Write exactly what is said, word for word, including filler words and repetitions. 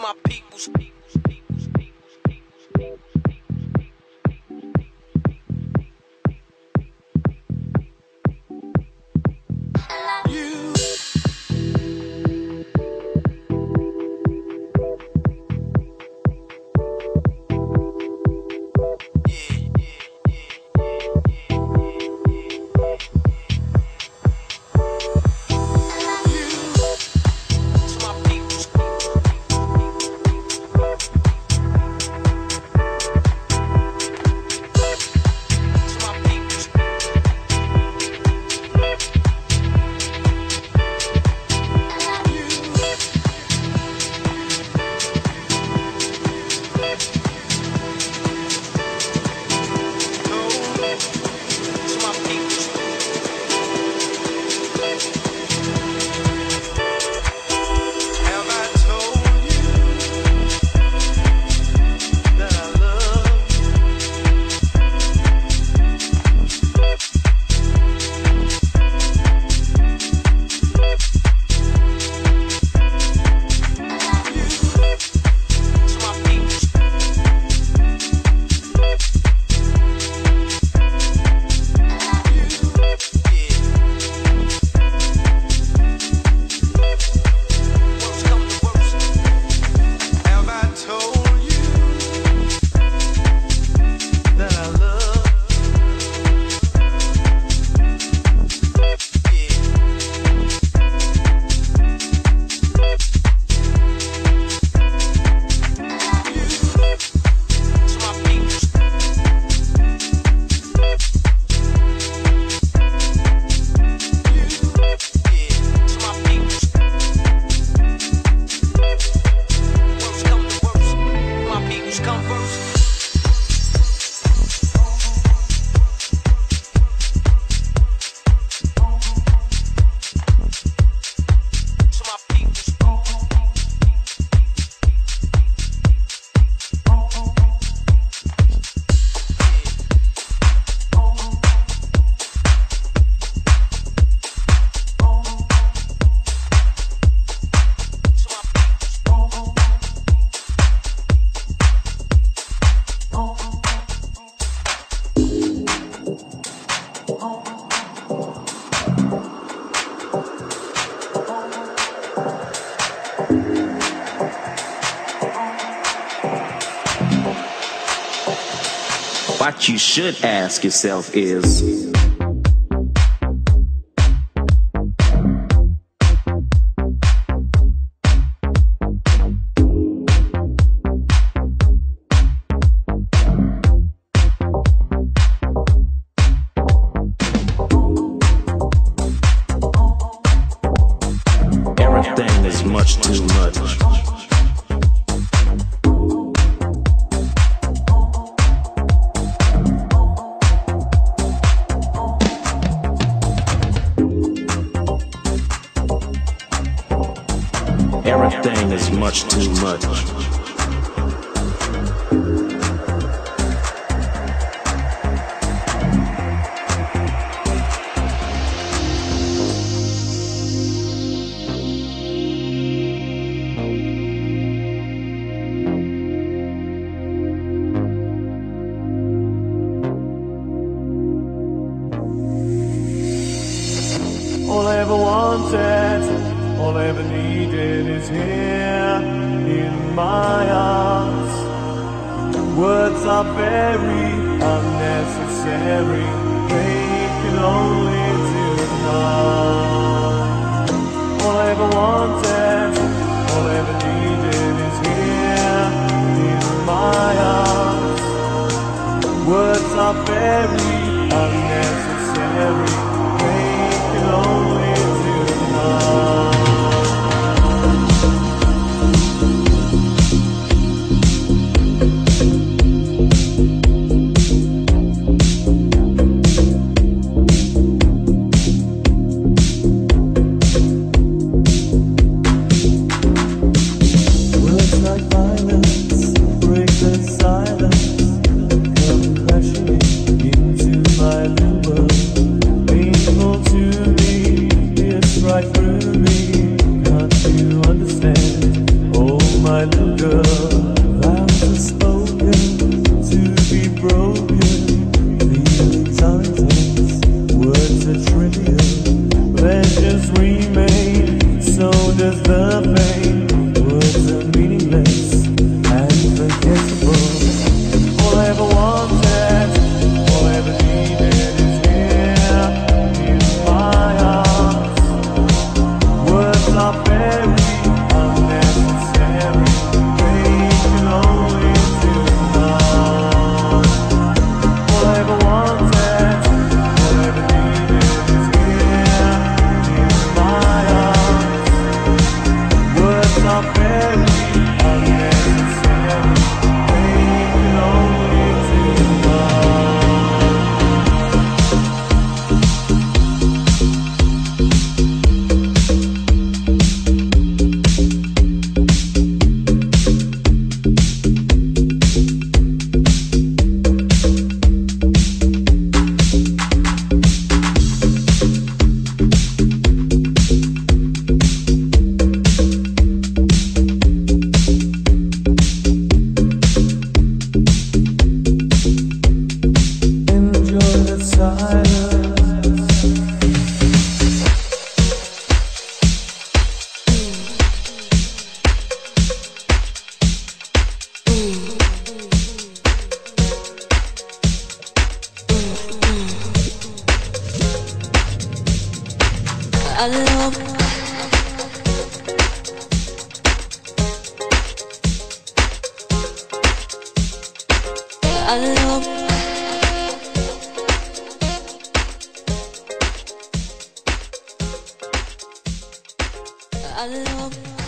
my peoples, peoples, peoples, peoples, peoples, peoples, you. What you should ask yourself is, everything is much too much. Everything is much too much. All I ever wanted, all I ever needed is here in my arms. Words are very unnecessary, they can only deny. All I ever wanted, all I ever needed is here in my arms. Words are very unnecessary, they can only deny. ashes remain, so does the pain. Words are meaningless and forgettable. All I ever wanted, all I ever needed is here in my arms. Words are very unnecessary, they can only do harm. All I ever wanted, all I ever needed is here in my arms. Words are very unnecessary, they can only do harm. Enjoy the silence. I love I love I love